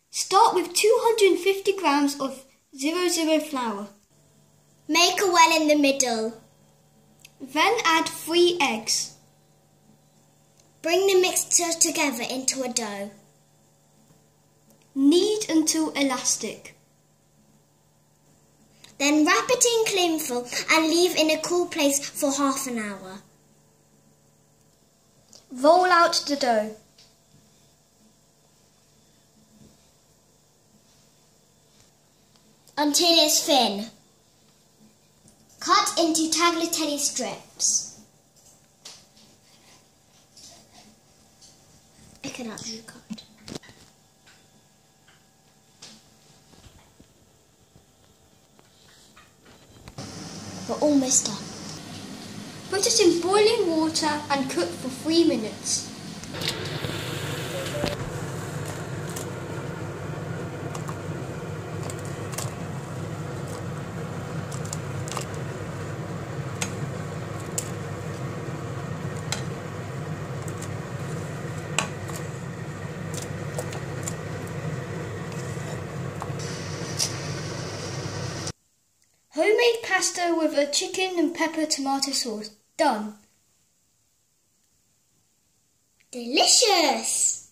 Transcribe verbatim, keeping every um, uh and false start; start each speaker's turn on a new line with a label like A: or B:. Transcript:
A: Start with two hundred fifty grams of zero zero flour.
B: Make a well in the middle.
A: Then add three eggs.
B: Bring the mixture together into a dough.
A: Knead until elastic.
B: Then wrap it in cling film and leave in a cool place for half an hour.
A: Roll out the dough.
B: Until it's thin. Cut into tagliatelle strips. Pick it up as you cut. We're almost done.
A: Put it in boiling water and cook for three minutes. Homemade pasta with a chicken and pepper tomato sauce. Done.
B: Delicious!